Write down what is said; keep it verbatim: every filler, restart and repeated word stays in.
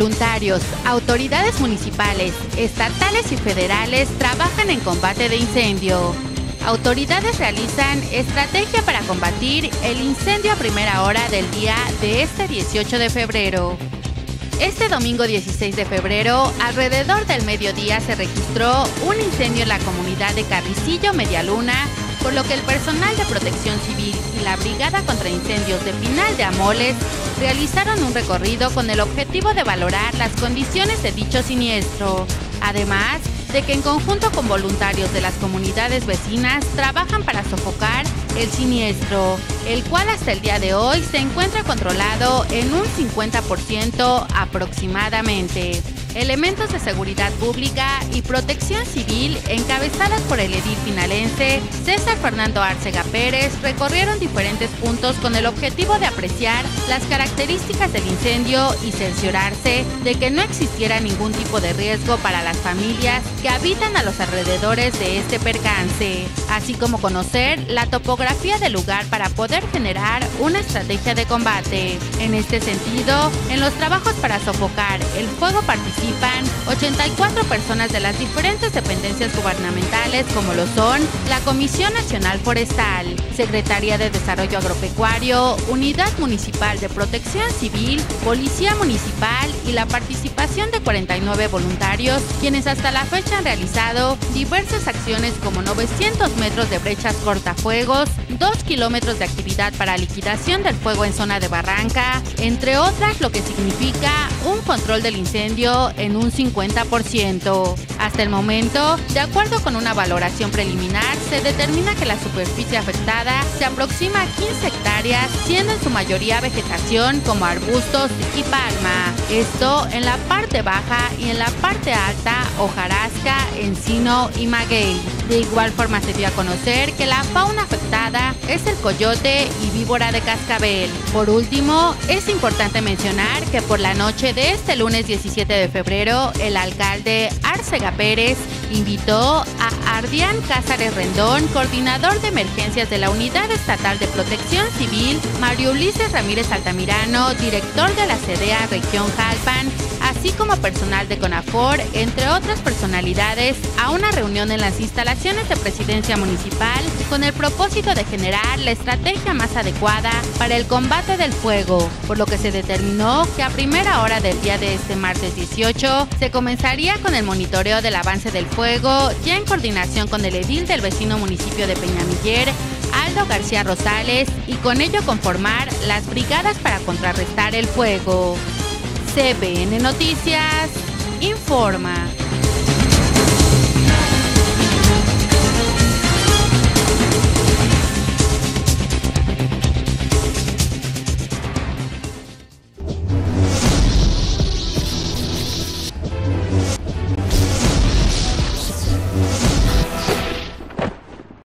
Voluntarios, autoridades municipales, estatales y federales trabajan en combate de incendio. Autoridades realizan estrategia para combatir el incendio a primera hora del día de este dieciocho de febrero. Este domingo dieciséis de febrero, alrededor del mediodía se registró un incendio en la comunidad de Carrizillo, Medialuna, por lo que el personal de Protección Civil y la Brigada contra Incendios de Pinal de Amoles realizaron un recorrido con el objetivo de valorar las condiciones de dicho siniestro. Además de que en conjunto con voluntarios de las comunidades vecinas trabajan para sofocar el siniestro, el cual hasta el día de hoy se encuentra controlado en un cincuenta por ciento aproximadamente. Elementos de seguridad pública y protección civil, encabezadas por el edil pinalense César Fernando Arcega Pérez, recorrieron diferentes puntos con el objetivo de apreciar las características del incendio y cerciorarse de que no existiera ningún tipo de riesgo para las familias que habitan a los alrededores de este percance, así como conocer la topografía del lugar para poder generar una estrategia de combate. En este sentido, en los trabajos para sofocar el fuego participan ochenta y cuatro personas de las diferentes dependencias gubernamentales, como lo son la Comisión Nacional Forestal, Secretaría de Desarrollo Agropecuario, Unidad Municipal de Protección Civil, Policía Municipal y la participación de cuarenta y nueve voluntarios, quienes hasta la fecha han realizado diversas acciones como novecientos metros de brechas cortafuegos, dos kilómetros de actividad para liquidación del fuego en zona de barranca, entre otras, lo que significa un control del incendio en un cincuenta por ciento. Hasta el momento, de acuerdo con una valoración preliminar, se determina que la superficie afectada se aproxima a quince hectáreas, siendo en su mayoría vegetación como arbustos y palma. Esto en la parte baja y en la parte alta, hojarasca, encino y maguey. De igual forma se dio a conocer que la fauna afectada es el coyote y víbora de cascabel. Por último, es importante mencionar que por la noche de este lunes diecisiete de febrero, el alcalde Arcega Pérez invitó a Ardián Cázares Rendón, coordinador de emergencias de la Unidad Estatal de Protección Civil, Mario Ulises Ramírez Altamirano, director de la CEDEA Región Jalpan, así como personal de CONAFOR, entre otras personalidades, a una reunión en las instalaciones de Presidencia Municipal con el propósito de generar la estrategia más adecuada para el combate del fuego, por lo que se determinó que a primera hora del día de este martes dieciocho se comenzaría con el monitoreo del avance del fuego, ya en coordinación con el edil del vecino municipio de Peñamiller, Aldo García Rosales, y con ello conformar las brigadas para contrarrestar el fuego. C B N Noticias informa.